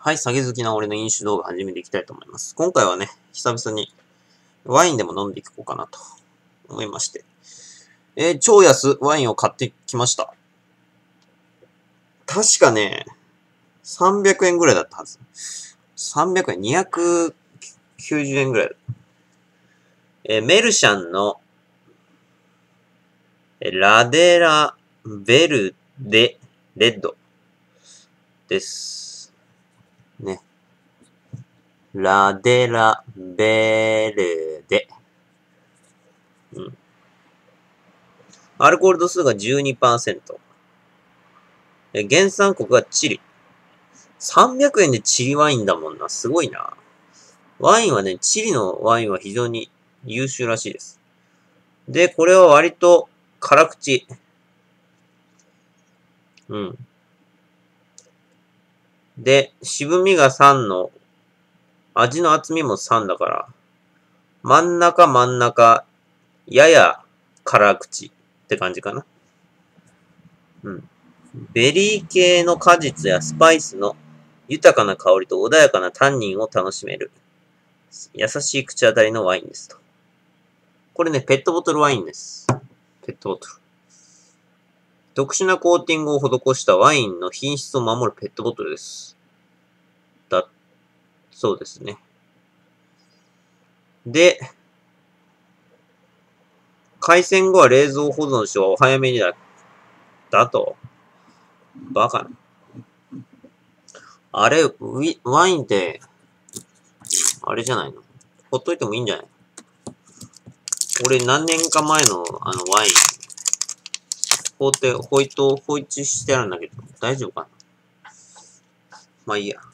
はい、酒好きな俺の飲酒動画始めていきたいと思います。今回はね、久々にワインでも飲んでいこうかなと思いまして。超安ワインを買ってきました。確かね、300円ぐらいだったはず。300円、290円ぐらいだ。メルシャンのラデラベルデレッドです。ね。ラデラベルデ。アルコール度数が 12%。原産国がチリ。300円でチリワインだもんな。すごいな。ワインはね、チリのワインは非常に優秀らしいです。で、これは割と辛口。で、渋みが3の、味の厚みも3だから、真ん中、やや辛口って感じかな。ベリー系の果実やスパイスの豊かな香りと穏やかなタンニンを楽しめる。優しい口当たりのワインですと。これね、ペットボトルワインです。ペットボトル。特殊なコーティングを施したワインの品質を守るペットボトルです。そうですね。で、開栓後は冷蔵保存しお早めにだと。バカな。あれ、ワインって、あれじゃないの？ほっといてもいいんじゃない？俺何年か前のワイン、放置してあるんだけど、大丈夫かな？まあいいや。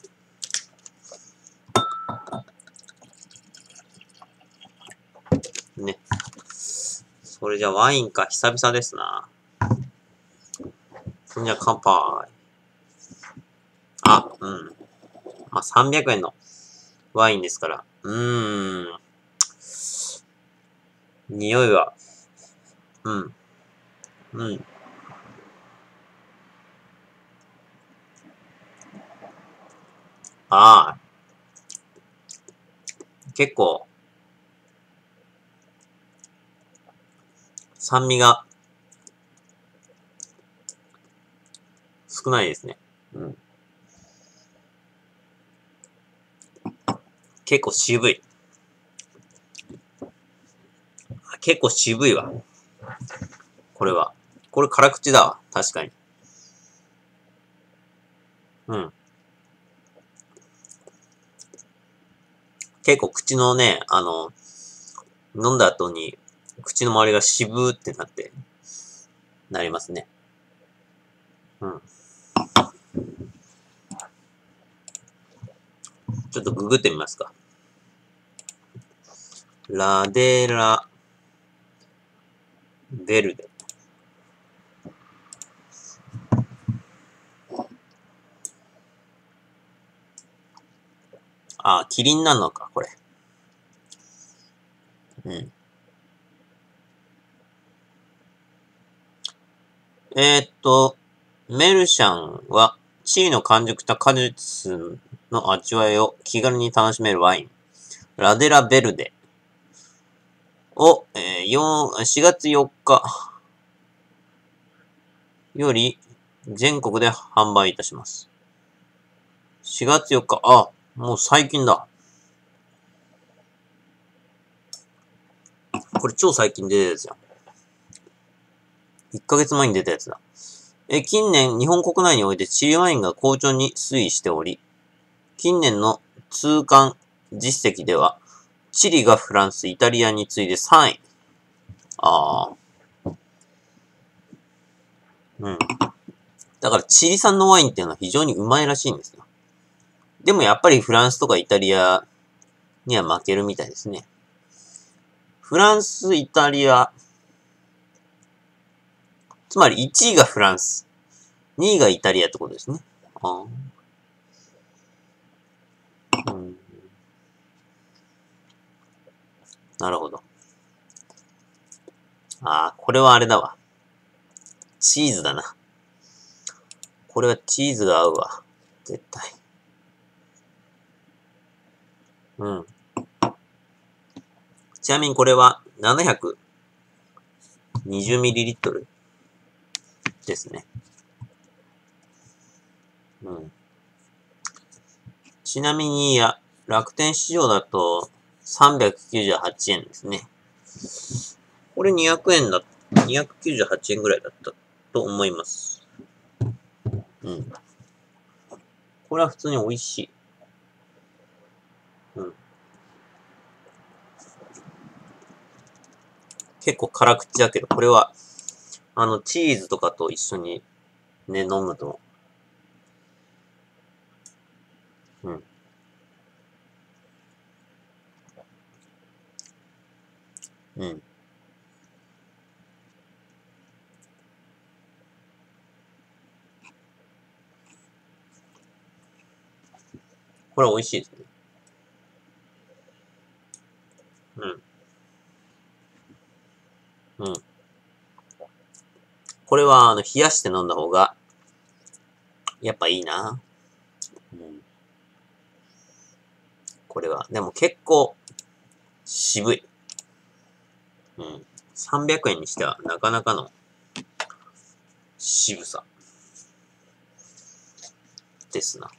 ね。それじゃワインか、久々ですな。じゃあ乾杯。まあ300円のワインですから。匂いは、結構、酸味が少ないですね。結構渋い。結構渋いわ。これは。これ辛口だわ。確かに。結構口のね、飲んだ後に、口の周りが渋ーってなりますね。ちょっとググってみますか。ラデラベルデ。キリンなのか、これ。メルシャンは、チリの完熟した果実の味わいを気軽に楽しめるワイン。ラデラベルデを、4月4日より全国で販売いたします。4月4日、もう最近だ。これ超最近出たやつやん。1ヶ月前に出たやつだ。近年、日本国内においてチリワインが好調に推移しており、近年の通関実績では、チリがフランス、イタリアに次いで3位。だからチリ産のワインっていうのは非常にうまいらしいんですよ。でもやっぱりフランスとかイタリアには負けるみたいですね。フランス、イタリア、つまり1位がフランス、2位がイタリアってことですね。なるほど。これはあれだわ。チーズだな。これはチーズが合うわ。絶対。 うん。ちなみにこれは 720ml ですね。うん。ちなみに、楽天市場だと398円ですね。これ298円ぐらいだったと思います。うん。これは普通に美味しい。うん。結構辛口だけど、これは、チーズとかと一緒にね、飲むと、うん。うん。これは美味しいですね。うん。うん。これは、冷やして飲んだ方が、やっぱいいな。うん。これは。でも結構、渋い。うん。300円にしては、なかなかの、渋さ。ですな。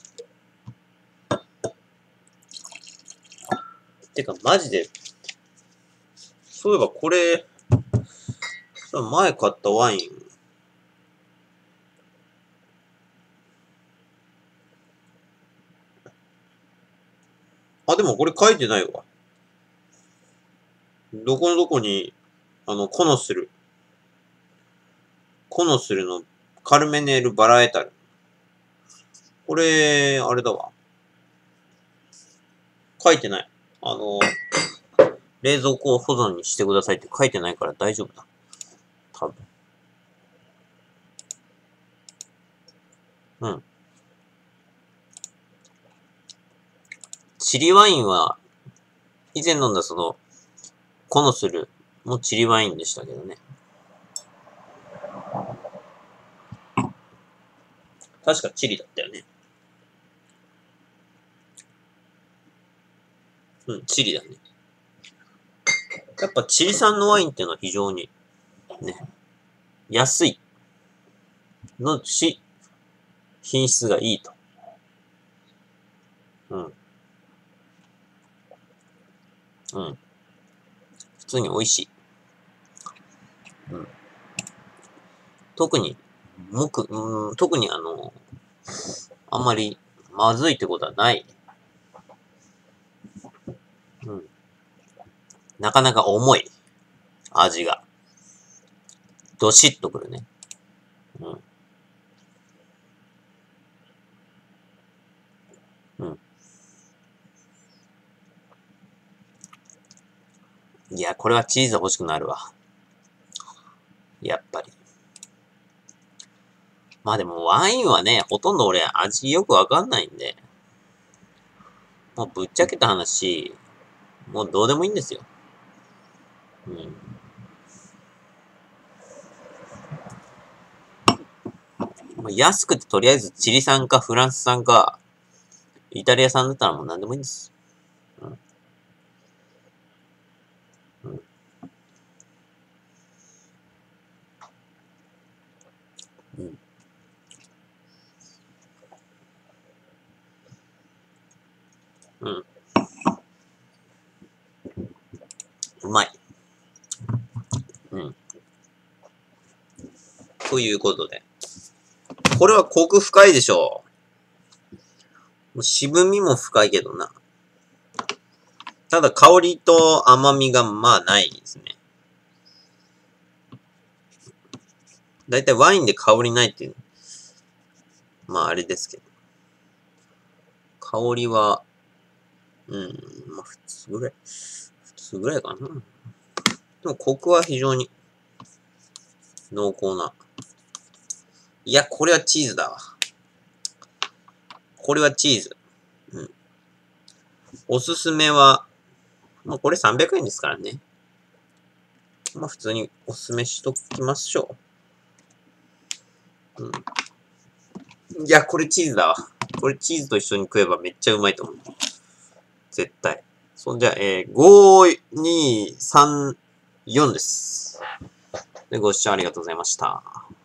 てか、マジで、そういえばこれ、前買ったワイン、でもこれ書いてないわ。どこのどこに、コノスルのカルメネールバラエタル。これ、あれだわ。書いてない。あの、冷蔵庫保存にしてくださいって書いてないから大丈夫だ。多分。うん。チリワインは、以前飲んだコノスルもチリワインでしたけどね。確かチリだったよね。うん、チリだね。やっぱチリ産のワインっていうのは非常に、ね、安いのし、品質がいいと。うん。うん。普通に美味しい。うん。特に、特にあんまりまずいってことはない。うん。なかなか重い。味が。どしっとくるね。うん。うん。いや、これはチーズ欲しくなるわ。やっぱり。まあでもワインはね、ほとんど俺味よくわかんないんで、もうぶっちゃけた話、もうどうでもいいんですよ。うん。まあ安くてとりあえずチリ産かフランス産か、イタリア産だったらもう何でもいいんです。うん。うん。うん。うん。うまい。うん。ということで。これはコク深いでしょう。もう渋みも深いけどな。ただ香りと甘みがまあないですね。だいたいワインで香りないっていう。まああれですけど。香りは、まあ普通ぐらい。普通ぐらいかな。でもコクは非常に濃厚な。いや、これはチーズだわ。これはチーズ。うん。おすすめは、まあこれ300円ですからね。まあ普通におすすめしときましょう。うん。いや、これチーズだわ。これチーズと一緒に食えばめっちゃうまいと思う。 絶対。そんじゃ、5、2、3、4です。で、ご視聴ありがとうございました。